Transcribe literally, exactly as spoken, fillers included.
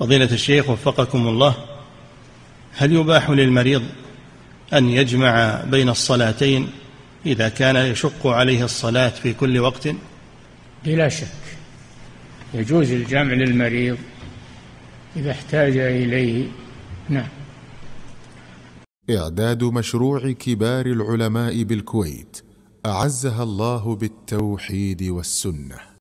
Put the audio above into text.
فضيلة الشيخ وفقكم الله، هل يباح للمريض أن يجمع بين الصلاتين إذا كان يشق عليه الصلاة في كل وقت؟ بلا شك يجوز الجمع للمريض إذا احتاج إليه. نعم. إعداد مشروع كبار العلماء بالكويت أعزها الله بالتوحيد والسنة.